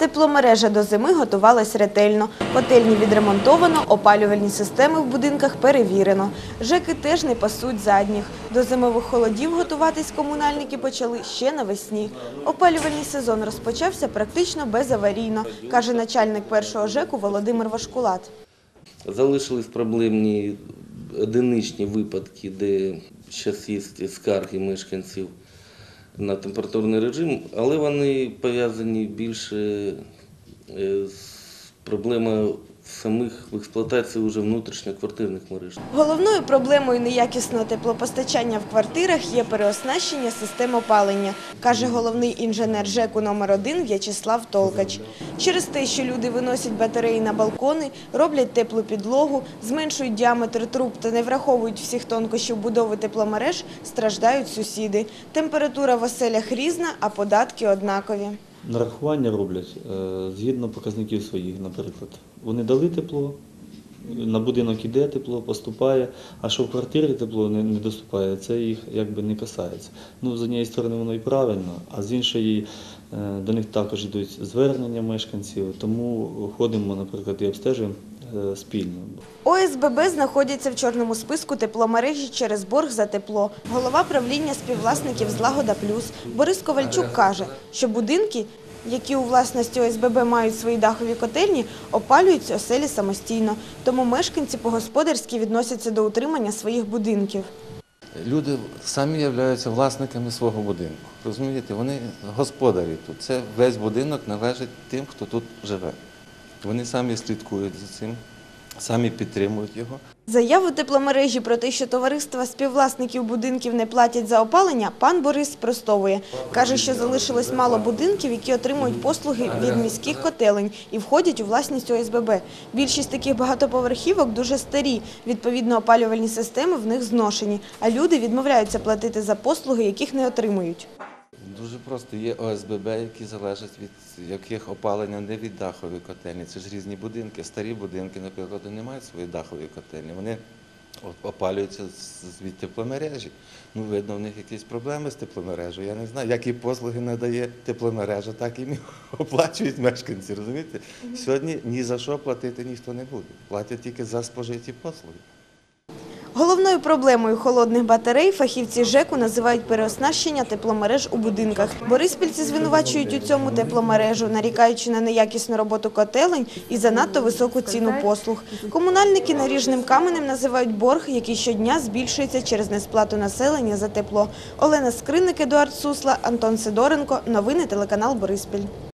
Тепломережа до зими готувалась ретельно. Котельні відремонтовано, опалювальні системи в будинках перевірено. ЖЕКи теж не пасуть задніх. До зимових холодів готуватись комунальники почали ще навесні. Опалювальний сезон розпочався практично безаварійно, каже начальник першого ЖЕКу Володимир Вашкулат. Залишились проблемні одиничні випадки, де зараз є скарги мешканців на температурний режим, але вони пов'язані більше з проблемою самих в експлуатації вже внутрішньоквартирних мереж. Головною проблемою неякісного теплопостачання в квартирах є переоснащення систем опалення, каже головний інженер ЖЕКу номер 1 В'ячеслав Толкач. Через те, що люди виносять батареї на балкони, роблять теплу підлогу, зменшують діаметр труб та не враховують всіх тонкощів будови тепломереж, страждають сусіди. Температура в оселях різна, а податки однакові. Нарахування роблять згідно показників своїх, наприклад. Вони дали тепло, на будинок іде тепло, поступає, а що в квартирі тепло не доступає, це їх якби не касається. Ну, з однієї сторони воно і правильно, а з іншої до них також йдуть звернення мешканців, тому ходимо, наприклад, і обстежуємо спільно. ОСББ знаходяться в чорному списку тепломережі через борг за тепло. Голова правління співвласників «Злагода Плюс» Борис Ковальчук каже, що будинки, які у власності ОСББ мають свої дахові котельні, опалюють оселі самостійно. Тому мешканці по-господарськи відносяться до утримання своїх будинків. Люди самі являються власниками свого будинку. Розумієте, вони господарі тут. Це весь будинок належить тим, хто тут живе. Вони самі слідкують за цим, самі підтримують його. Заяву тепломережі про те, що товариства співвласників будинків не платять за опалення, пан Борис спростовує. Каже, що залишилось мало будинків, які отримують послуги від міських котелень і входять у власність ОСББ. Більшість таких багатоповерхівок дуже старі, відповідно опалювальні системи в них зношені, а люди відмовляються платити за послуги, яких не отримують. Дуже просто. Є ОСББ, які залежать від яких опалення не від дахової котельні. Це ж різні будинки. Старі будинки, наприклад, не мають свої дахові котельні. Вони опалюються від тепломережі. Ну, видно, в них якісь проблеми з тепломережею. Я не знаю, які послуги надає тепломережа, так і оплачують мешканці, розумієте? Сьогодні ні за що платити ніхто не буде. Платять тільки за спожиті послуги. Головною проблемою холодних батарей фахівці ЖЕКу називають переоснащення тепломереж у будинках. Бориспільці звинувачують у цьому тепломережу, нарікаючи на неякісну роботу котелень і занадто високу ціну послуг. Комунальники наріжним каменем називають борг, який щодня збільшується через несплату населення за тепло. Олена Скриник, Едуард Сусла, Антон Сидоренко. Новини телеканал Бориспіль.